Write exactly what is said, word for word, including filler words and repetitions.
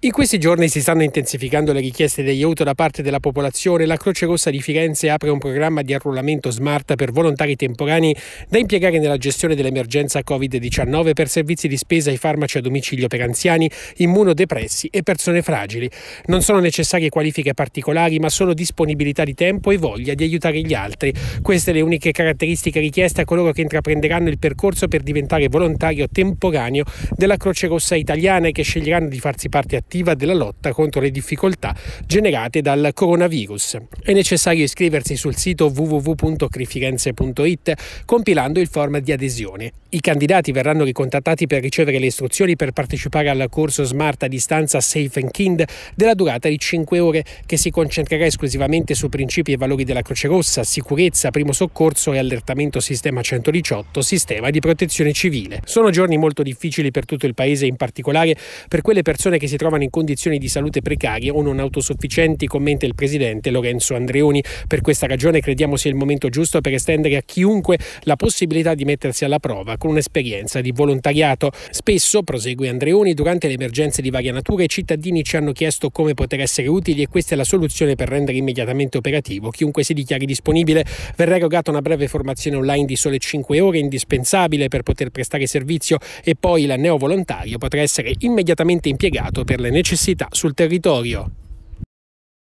In questi giorni si stanno intensificando le richieste di aiuto da parte della popolazione. La Croce Rossa di Firenze apre un programma di arruolamento smart per volontari temporanei da impiegare nella gestione dell'emergenza covid diciannove per servizi di spesa e farmaci a domicilio per anziani, immunodepressi e persone fragili. Non sono necessarie qualifiche particolari, ma solo disponibilità di tempo e voglia di aiutare gli altri. Queste le uniche caratteristiche richieste a coloro che intraprenderanno il percorso per diventare volontario temporaneo della Croce Rossa italiana e che sceglieranno di farsi parte attiva della lotta contro le difficoltà generate dal coronavirus. È necessario iscriversi sul sito w w w punto crifirenze punto i t compilando il form di adesione. I candidati verranno ricontattati per ricevere le istruzioni per partecipare al corso Smart a distanza Safe and Kind della durata di cinque ore che si concentrerà esclusivamente su principi e valori della Croce Rossa, sicurezza, primo soccorso e allertamento sistema centodiciotto, sistema di protezione civile. Sono giorni molto difficili per tutto il paese, in particolare per quelle persone che si trovano in condizioni di salute precarie o non autosufficienti, commenta il presidente Lorenzo Andreoni. Per questa ragione crediamo sia il momento giusto per estendere a chiunque la possibilità di mettersi alla prova con un'esperienza di volontariato. Spesso, prosegue Andreoni, durante le emergenze di varia natura i cittadini ci hanno chiesto come poter essere utili e questa è la soluzione per rendere immediatamente operativo. Chiunque si dichiari disponibile verrà erogata una breve formazione online di sole cinque ore, indispensabile per poter prestare servizio, e poi il neovolontario potrà essere immediatamente impiegato per le necessità sul territorio.